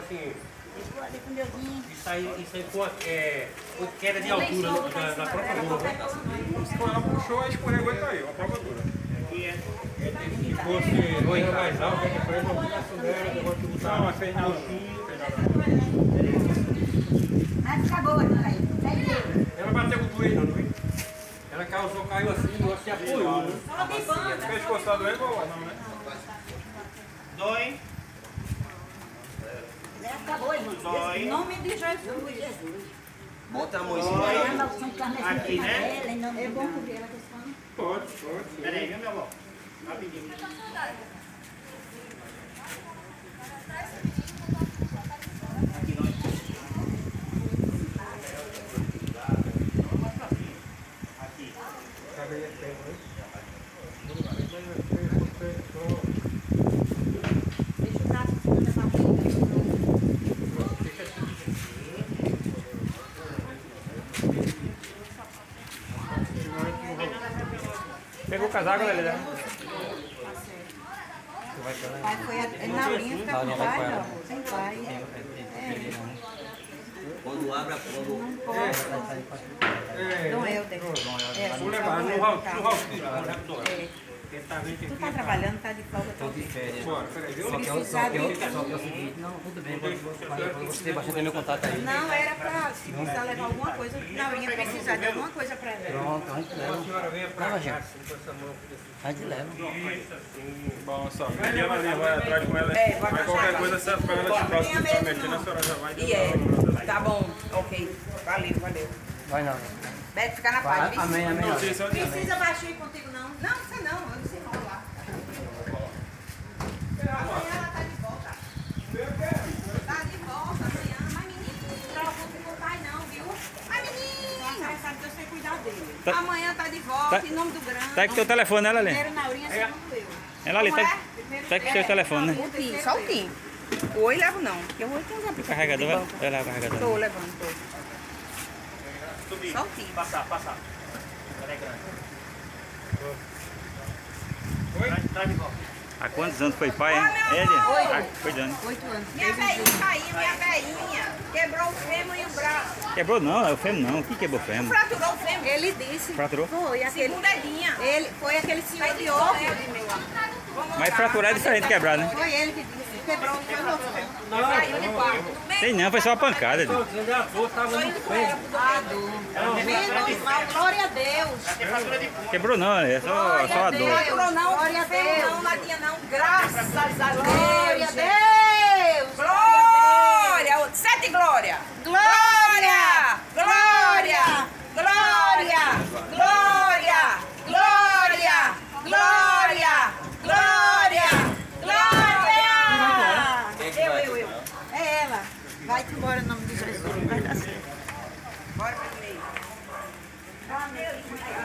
assim... Isso aí foi queda de altura da própria lua. Se ela puxou, escorregou e caiu, a própria altura. Se fosse coisa mais alta, depois não tinha açúcar, depois que botar uma fez nada. Vai ficar boa, aí. Ela bateu com o joelho, não foi? Ela caiu assim, o negócio se apoiou, né? Fez coçado doendo ou não, né? Dói. Acabou, irmão. Em nome de Jesus. Bota a mãozinha aqui, né? É bom cobrir ela com esse pano? Pode. Peraí, viu, meu amor? Rapidinho. Aqui, nós. Aqui. Deixa o braço assim, levar a Pegou o casaco, Lelê? pai foi a Naurinha ficar com o pai, ó. Sem pai. Quando abre a Não pode. Dom Helder. Vou levar no hospital. Tu tá trabalhando, tá de folga? Estou de férias. Bora, peraí, viu? Só que é o seguinte, não, tudo bem, você tem bastante meu contato aí. Não, era pra se precisar levar alguma coisa, Naurinha precisar de alguma coisa pra ela. Pronto, a gente leva. A senhora venha pra Leva, cá, gente. assim, com essa mão aqui, assim. A gente leva. Isso, assim. Bom, só. Ela vai atrás com ela. Mas qualquer coisa, se ela pegar ela de próximo pra mexer, a senhora já vai. E é, tá bom, ok. Valeu. Vai não. Beto, fica na paz. viu? Amém. Não sei se ela Precisa baixo ir contigo, não? Não, você não, eu desenrolo lá. Amanhã ela tá de volta. Tá de volta amanhã. Mas menino, não se preocupe com o pai não, viu? Mas menino, você sabe que eu sei cuidar dele. Amanhã tá de volta, em nome do grande. Tá com teu telefone, né, Lelê? Primeiro Naurinha, segundo eu. Ela ali, Como é? tá com seu telefone, né? Um tim, só um tim. O oi levo não, porque eu vou ter uns O aplicativos carregador, de vai banco. levar o carregador. Tô levando, tô. subir. Só um tim. Passar. Ela é grande. Traz de volta. Há quantos anos foi pai, hein? Ele? Cuidando. 8 anos. Minha velhinha, quebrou o fêmur e o braço. Quebrou não, é o fêmur não. O que quebrou o fêmur? Fraturou o fêmur. Ele disse. Fraturou? Foi aquele. Segundadinha. Ele foi aquele senhor de ouro. Mas fraturar é diferente de quebrar, né? Foi ele que disse. Quebrou e foi louco. Saiu de quarto. Tem não, foi só uma pancada. Estou dizendo, a dor estava muito feia. Menos mal, glória a Deus. Quebrou não, é só a dor. Fraturou não, Glória a fêmur Deus. não, nadinha não. Graças a Glória a Deus. Deus. Glória! Sete glória! Glória! Glória! Glória! Glória! Glória! Glória! Glória! Glória! Eu. É ela. Vai-te embora em nome de Jesus. Vai dar certo. Bora pra meio. Tá, meu filho.